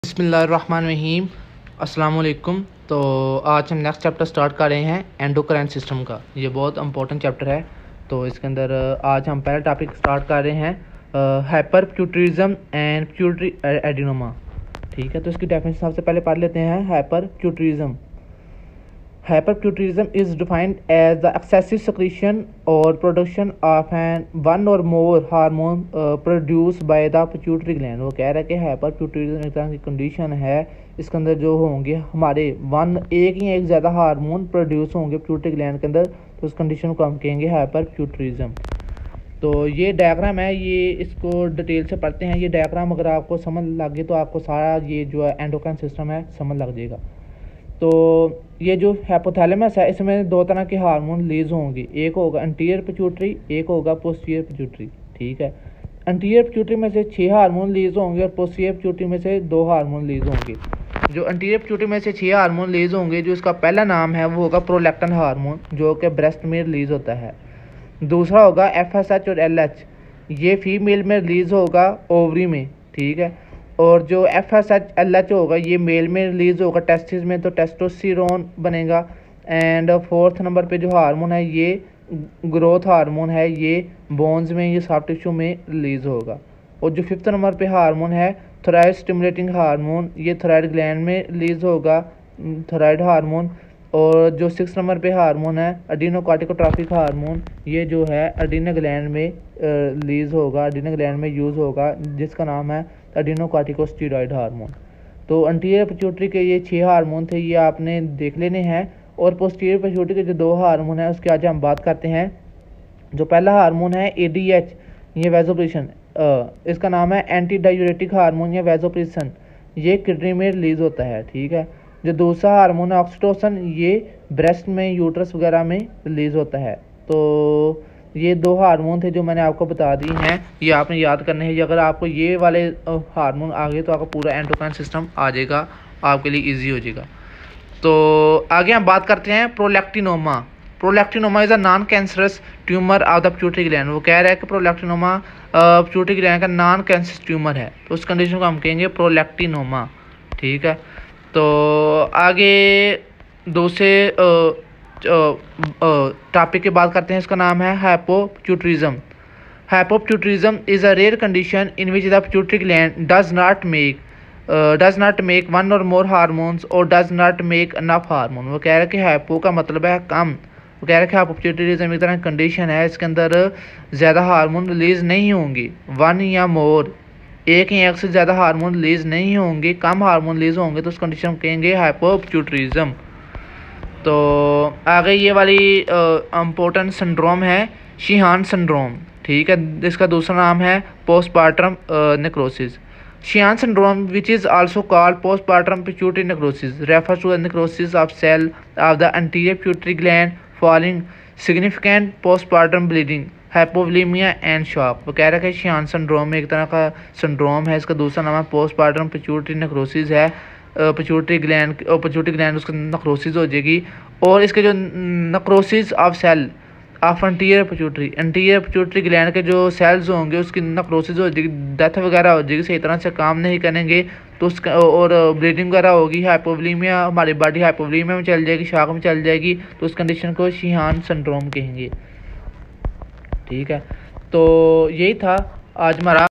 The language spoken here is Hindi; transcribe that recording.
बिस्मिल्लाहिर्रहमानिर्रहीम। अस्सलाम वालेकुम। तो आज हम नेक्स्ट चैप्टर स्टार्ट कर रहे हैं एंडोक्राइन सिस्टम का। ये बहुत इंपॉर्टेंट चैप्टर है। तो इसके अंदर आज हम पहला टॉपिक स्टार्ट कर रहे हैं हाइपरप्यूटरिज्म एंड पिट्यूटरी एडिनोमा। ठीक है, तो इसकी डेफिनेशन सबसे पहले पढ़ लेते हैं। हाइपरप्यूटरिज्म is defined as the excessive secretion or production of one or more hormone produced by the pituitary gland। वो कह रहा है कि हाइपरप्यूटरिज्म एक तरह की कंडीशन है, इसके अंदर जो होंगे हमारे एक या एक ज़्यादा हार्मोन प्रोड्यूस होंगे पिट्यूटरी ग्लैंड के अंदर, तो उस कंडीशन को हम कहेंगे हाइपरप्यूटरिज्म। तो ये डायग्राम है, ये इसको डिटेल से पढ़ते हैं। ये डायग्राम अगर आपको समझ लग गई तो आपको सारा ये जो है एंडोक्राइन सिस्टम है समझ लग जाएगा। तो ये जो हाइपोथैलेमस है, इसमें दो तरह के हार्मोन रिलीज होंगे, एक होगा एंटीरियर पिट्यूटरी, एक होगा पोस्टीरियर पिट्यूटरी। ठीक है, एंटीरियर पिट्यूटरी में से 6 हार्मोन रिलीज होंगे और पोस्टीरियर पिट्यूटरी में से 2 हार्मोन रिलीज होंगे। जो एंटीरियर पिट्यूटरी में से 6 हार्मोन रिलीज होंगे, जो इसका पहला नाम है वो होगा प्रोलैक्टिन हार्मोन, जो कि ब्रेस्ट में रिलीज होता है। दूसरा होगा FSH और LH, ये फीमेल में रिलीज होगा ओवरी में। ठीक है, और जो FSH LH होगा ये मेल में रिलीज होगा टेस्टिस में, तो टेस्टोस्टेरोन बनेगा। एंड 4th नंबर पे जो हार्मोन है ये ग्रोथ हार्मोन है, ये बोन्स में, ये सॉफ्ट टिश्यू में रिलीज होगा। और जो 5th नंबर पे हार्मोन है थायराइड स्टिमुलेटिंग हार्मोन, ये थायराइड ग्लैंड में रिलीज होगा थायराइड हार्मोन। और जो 6th नंबर पे हार्मोन है एडिनोकार्टिकोट्रॉपिक हार्मोन, ये जो है एडिनल ग्लैंड में रिलीज होगा, एडिनल ग्लैंड में यूज़ होगा, जिसका नाम है एडिनोकार्टिकोस्टेरॉइड हार्मोन। तो एंटीरियर पिट्यूटरी के ये 6 हार्मोन थे, ये आपने देख लेने हैं। और पोस्टीरियर पिट्यूटरी के जो 2 हार्मोन है उसकी आज हम बात करते हैं। जो पहला हार्मोन है ADH, ये वैसोप्रेशन, इसका नाम है एंटी डायूरेटिक हार्मोन या वैसोप्रेशन, ये किडनी में रिलीज होता है। ठीक है, जो दूसरा हार्मोन है ऑक्सीटोसिन, ये ब्रेस्ट में, यूट्रस वगैरह में रिलीज होता है। तो ये 2 हार्मोन थे जो मैंने आपको बता दिए हैं, ये आपने याद करने हैं। अगर आपको ये वाले हार्मोन आ गए तो आपका पूरा एंडोक्राइन सिस्टम आ जाएगा, आपके लिए इजी हो जाएगा। तो आगे हम बात करते हैं prolactinoma. Prolactinoma is a non cancerous tumour of the pituitary gland. वो कह रहा है कि प्रोलैक्टिनोमा पिट्यूटरी ग्लैंड का नॉन कैंसरस ट्यूमर है, तो उस कंडीशन को हम कहेंगे प्रोलैक्टिनोमा। ठीक है, तो आगे दूसरे टॉपिक की बात करते हैं, इसका नाम है hypopituitarism. Hypopituitarism is a rare condition in which the pituitary gland does not make one or more hormones or does not make enough hormone. वो कह रहा है कि हाइपो का मतलब है कम। वो कह रहा है कि हाइपोपिट्यूटरिज्म एक तरह की कंडीशन है, इसके अंदर ज़्यादा हार्मोन रिलीज नहीं होंगे, वन या मोर, एक या एक से ज़्यादा हार्मोन रिलीज नहीं होंगे, कम हार्मोन रिलीज होंगे, तो उस कंडीशन को कहेंगे हाइपोपिट्यूटरिज्म। तो आगे ये वाली इम्पोर्टेंट सिंड्रोम है शीहान सिंड्रोम। ठीक है, इसका दूसरा नाम है postpartum necrosis. Sheehan syndrome which is also called postpartum pituitary necrosis refers to the necrosis of cell of the anterior pituitary gland following significant postpartum bleeding, hypovolaemia and shock. वो कह रहा है कि शीहान सिंड्रोम एक तरह का सिंड्रोम है, इसका दूसरा नाम है पोस्टपार्टम पिट्यूटरी नेक्रोसिस है। पिट्यूटरी ग्लैंड उसका नक्रोसिस हो जाएगी, और इसके जो necrosis of cell of anterior pituitary gland के जो सेल्स होंगे उसकी नक्रोसिस हो जाएगी, डेथ वगैरह हो जाएगी, सही तरह से काम नहीं करेंगे, तो उसका और ब्लीडिंग वगैरह होगी, हाइपोवोलेमिया, हमारी बॉडी हाइपोवोलेमिया में चल जाएगी, शॉक में चल जाएगी, तो उस कंडीशन को शीहान सिंड्रोम कहेंगे। ठीक है, तो यही था आज हमारा